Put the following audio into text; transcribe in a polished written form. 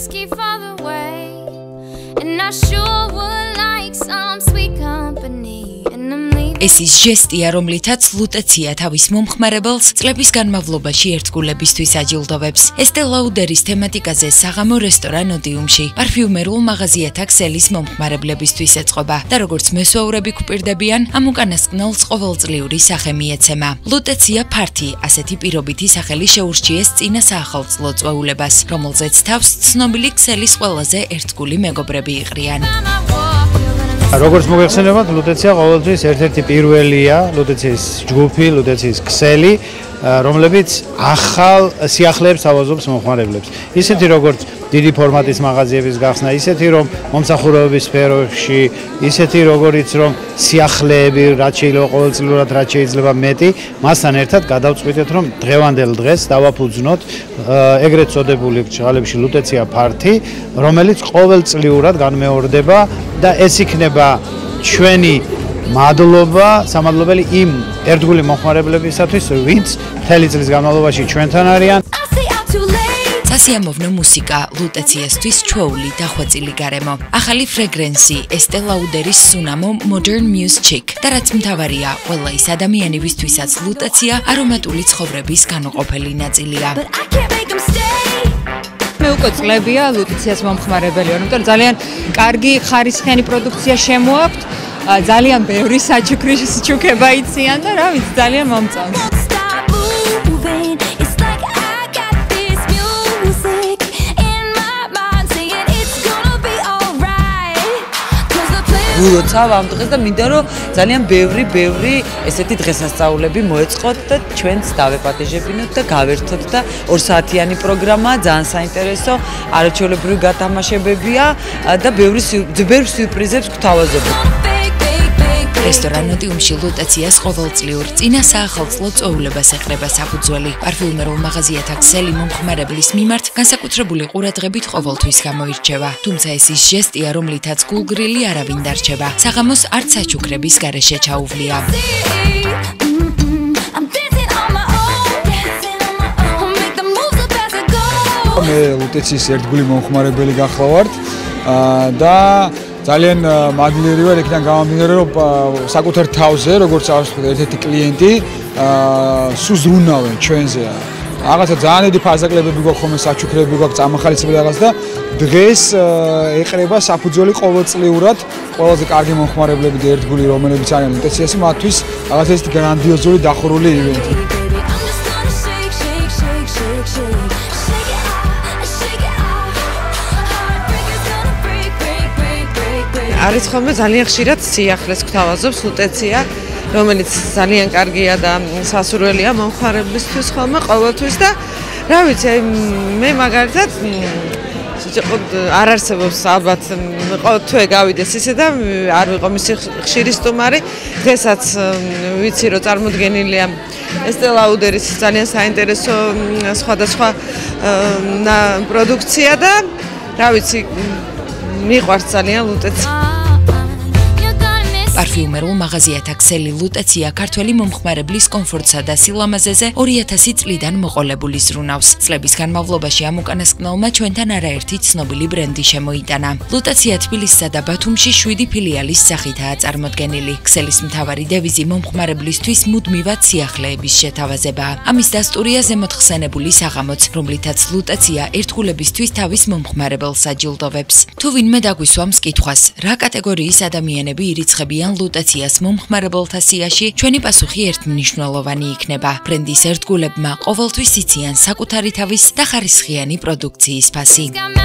whiskey for the way, and I sure would like some sweet company. ეს ის ჟესტია, რომლითაც ლუტეცია თავის მომხმარებელს წლების განმავლობაში ერთგულებისთვის აჯილდოვებს. ესტე ლაუდერის თემატიკაზე საღამო რესტორან ოდიუმში პარფიუმერულ მაღაზიათა ქსელის მომხმარებლებისთვის ეწყობა და როგორც მესვაურები გვპირდებიან, ამ უკანასკნელს ყოველწლიური სახე მიეცემა. ლუტეცია ფართი, ასეთი პირობითი სახელი შეურჩიეს წინა საახალწლო წვეულებას, რომელზეც თავს ცნობილი ქსელის ყველაზე ერთგული მეგობრები იყრიან. როგორც მოგეხსენებათ, ლუტეცია ყოველთვის ერთ-ერთი პირველია, ლუტეციის ჯგუფი, ლუტეციის ქსელი, რომლებიც ახალ სიახლეებს ავაზობს მომხმარებლებს. ისეთი როგორც დიდი ფორმატის მაღაზიების გახსნა, ისეთი რომ მომსახურებების სფეროში, ისეთი როგორიც რომ სიახლეები, რაც შეიძლება ყოველწლიურად რაც შეიძლება მეტი, მასთან ერთად გადავწყვიტეთ რომ დღევანდელ დღეს დავაფუძნოთ ეგრეთ წოდებული ჟღალებში ლუტეცია ფართი, რომელიც ყოველწლიურად განმეორდება და ეს იქნება ჩვენი მადლობა, სამადლობელი იმ ერთგული მომხმარებლებისათვის, ვინც მთელი წლის განმავლობაში ჩვენთან არიან. სასიამოვნო მუსიკა, ლუტეციასთვის ჩვეული დახვეწილი გარემო, ახალი ფრეგრენსი, ესტე ლაუდერის სუნამო Modern Muse Chic და რაც მთავარია, ყველა ის ადამიანებისთვისაც ლუტეცია არომატული ცხოვრების განუყოფელი ნაწილია. მე უკვე წლებია ლუტეციას მომხმარებელი ვარ, იმიტომ რომ ძალიან კარგი ხარისხიანი პროდუქცია შემოაქვთ, ძალიან ბევრი საჩუქრის ჩუქება იციან და რა ვიცი, ძალიან მომწონს. გულოცავ ამ დღეს და მინდა რომ ძალიან ბევრი ესეთი დღესასწაულები მოეწყოთ და ჩვენც დავეპატეჟებინოთ და გავერთოთ და 2 საათიანი პროგრამაა, ძალიან საინტერესო, არაჩვეულებრივი გათამაშებებია და ბევრი სიურპრიზებს გვთავაზობთ. რესტორან ოდიუმში ლუტეციას ყოველწლიურ წინა საახალწლო წვეულებას ეყრება საფუძველი. პარფიუმერულ მაღაზიათა ქსელი მომხმარებლის მიმართ განსაკუთრებული ყურადღებით ყოველთვის გამოირჩევა. თუმცა ეს ის ჟესტია, რომლითაც გულგრილი არავინ დარჩება. საღამოს არც საჩუქრების გარეშე ჩაუვლია. მე ლუტეციის ერთგული მომხმარებელი გახლავართ და ძალიან მაგლიერი ვარ იქიდან გამომდინარე რომ საკუთარ თავზე როგორც ავსვით ერთ-ერთი კლიენტი სულ ზრუნავენ ჩვენზე. რაღაცა ძალიან დიდი ფაზაკლებები გვაქვს ხოლმე, საჩუქრები გვაქვს, წამახალისები რაღაც და დღეს ეყრება საფუძველი ყოველწლიურად ყველაზე კარგი მომხმარებლები და ერთგული რომლებიც არიან ლუტეციაში, მათთვის რაღაცა ეს გრანდიოზული დახურული ივენთი. არის ხოლმე ძალიან ხშირად სიახლეს გვთავაზობს ლუტეცია, რომელიც ძალიან კარგია და სასურველია მომხმარებლისთვის ხოლმე ყოველთვის და რა ვიცი, მე მაგალითად არ არსებობს ალბათ თვე გავიდეს ისე და არ ვიყო მისი ხშირი სტუმარი. დღესაც ვიცი რომ წარმოდგენილია ესტე ლაუდერის ძალიან საინტერესო სხვადასხვა პროდუქცია და რა ვიცი, მიყვარს ძალიან ლუტეცია. პარფიუმერულ მაღაზიათა ქსელი ლუტეცია ქართველი მომხმარებლის კომფორტსა და სილამაზეზე 2000 წლიდან მოყოლებული ზრუნავს. წლების განმავლობაში ამ უკანასკნელმა ჩვენთან არაერთი ცნობილი ბრენდი შემოიტანა. ლუტეცია თბილისსა და ბათუმში 7 ფილიალის სახითაა წარმოდგენილი. ქსელის მთავარი დევიზი მომხმარებლისთვის მუდმივად სიახლეების შეთავაზებაა. ამის დასტურია ზემოთხსენებული საღამოც, რომლითაც ლუტეცია ერთგულებისთვის თავის მომხმარებელს აჯილდოვებს. თუ ვინმე დაგვისვამს კითხვას, რა კატეგორიის ადამიანები ირიცხებიან ლუტეციას მომხმარებელთა სიაში, ჩვენი პასუხი ერთმნიშვნელოვანი იქნება. ბრენდის ერთგულებმა ყოველთვის იციან საკუთარი თავის და ხარისხიანი პროდუქციის ფასი.